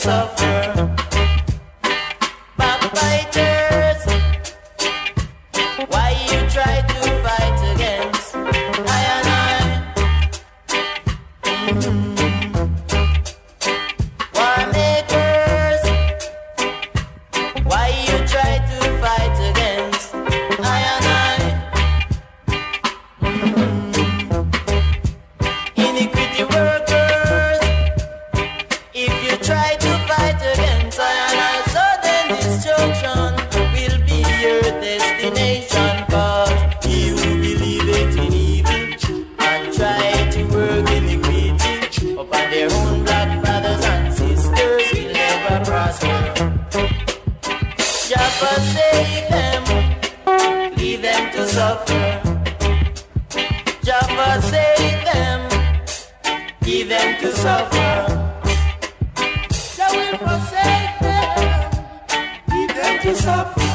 suffer. Backbiters, why you try to fight against I and I? War makers, why you try to fight against I and I? Iniquity workers, if you try to fight against I and I, sudden destruction will be your destination. Cause he who believeth in evil and try to work iniquity upon their own black brothers and sisters will never prosper. Jah forsake them, leave them to suffer. Jah forsake them, give them to suffer. Jah will forsake them, give them to suffer.